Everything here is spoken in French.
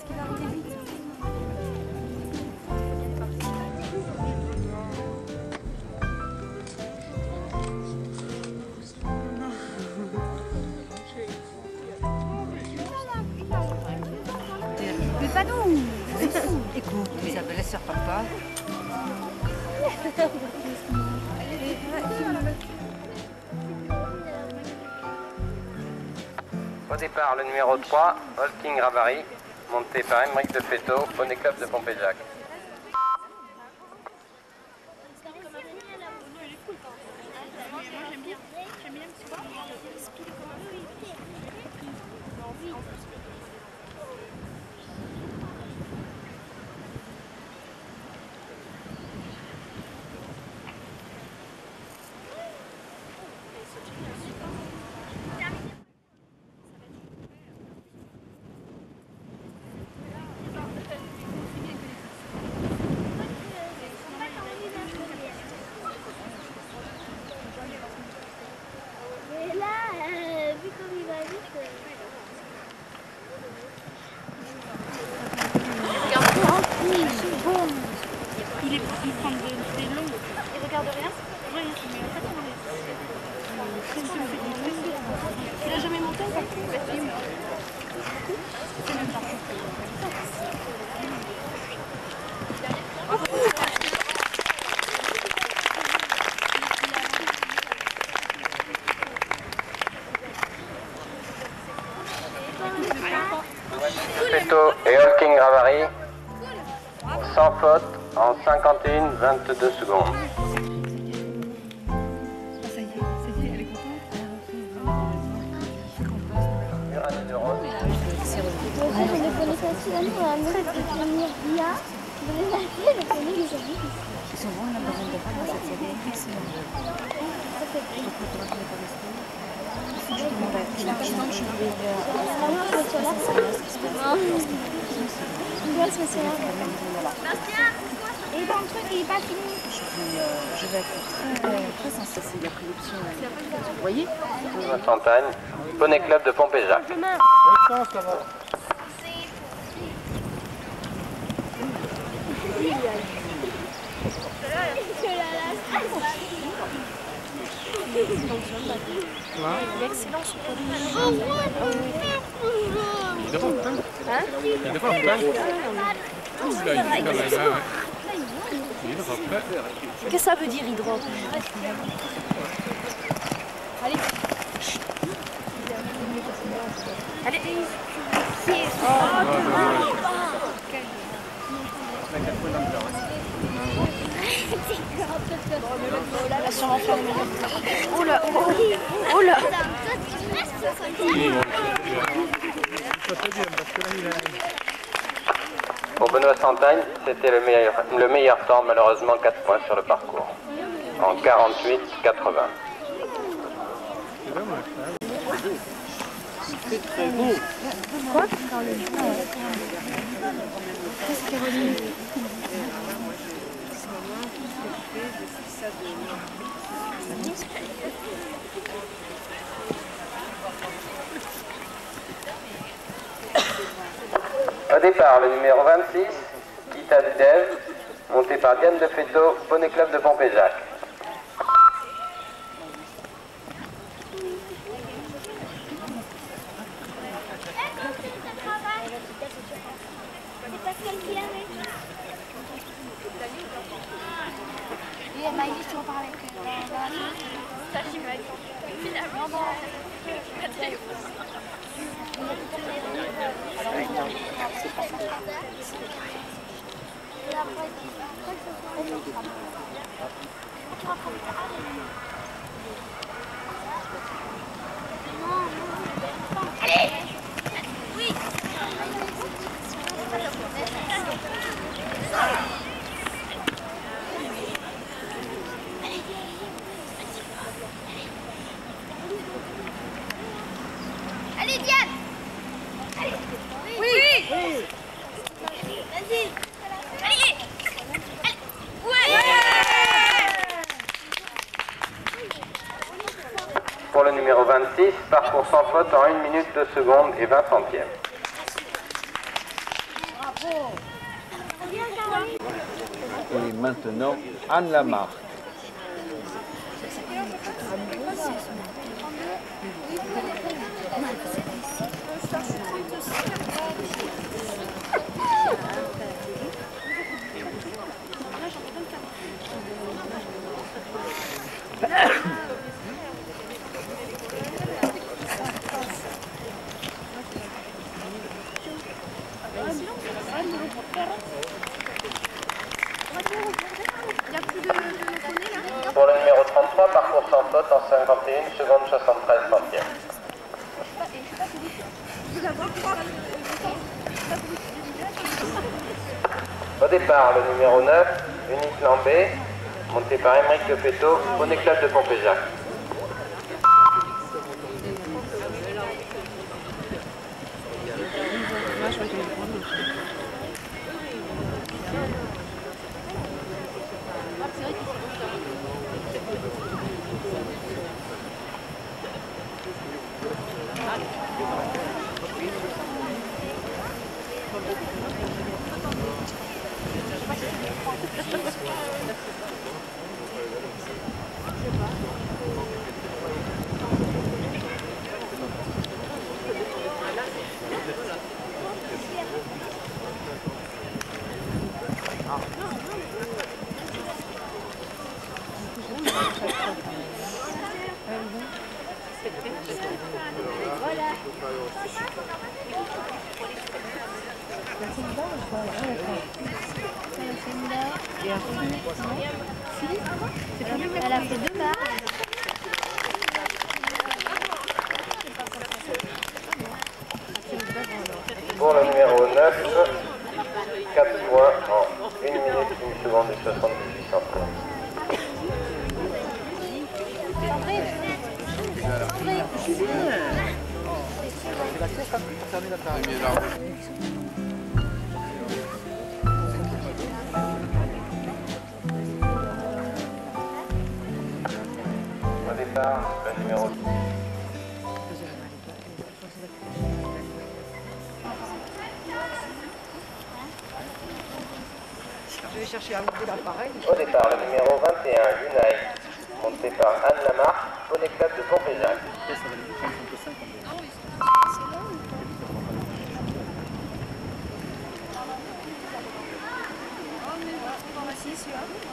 Mais pas nous. Écoute, Isabelle, laisse faire papa. Au départ, le numéro 3, Holking Ravary, monté par Émeric de Féteau, Poney Club de Pompéjac. Il prend des longues. Il regarde rien. Oui, mais en fait, il a jamais monté encore. C'est même pas. Féteau et Holking Ravary, sans faute, en 51-22 secondes. Ils sont bons, on a besoin de faire dans cette série. Excellent. Je demande à qui je vais Et dans le truc, il n'est pas fini. Je vais être très sensible. C'est la corruption. Vous voyez Sainte-Anne, Poney Club de Pompéjac. L'excellence. Qu'est-ce que ça veut dire, hydrope? Allez. Allez. Oh là, oh là. Pour Benoît Santagne, c'était le meilleur temps, malheureusement 4 points sur le parcours, en 48-80. C'est très beau. Quoi? Qu'est-ce qui est revenu? Au départ, le numéro 26, Gita Dev, monté par Diane de Féteau, Poney Club de Pompéjac. Oui, elle m'a dit si on parle avec ça, je m'a dit. Finalement, allez. Oui. Allez Diane. Allez. Oui. Oui. Vas-y. Allez. Ouais. Pour le numéro 26, parcours sans faute en 1 minute 2 secondes et 20 centièmes. Et maintenant, Anne Lamarque. Pour le numéro 33, parcours sans faute en 51 secondes 73 centièmes. Au départ, le numéro 9, unique lambé, monté par Émeric de Féteau, Poney Club de Pompéjac. Elle a fait 2 barres. Pour le numéro 9, 4 points en 1 minute, 1 seconde et 78 centièmes. Au départ, le numéro 10. Au départ, le numéro 21, Unai, monté par Anne Lamarque, Poney Club de Pompéjac. Voici celui-là.